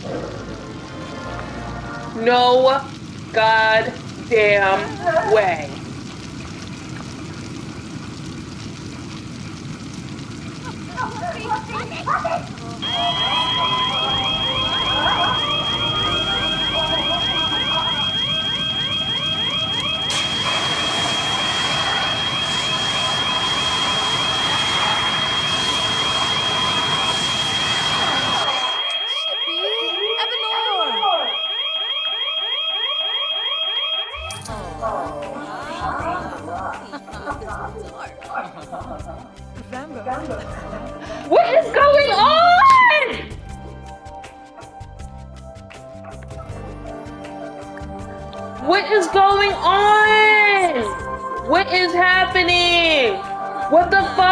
No goddamn way. What is going on? What is going on? What is happening? What the fuck?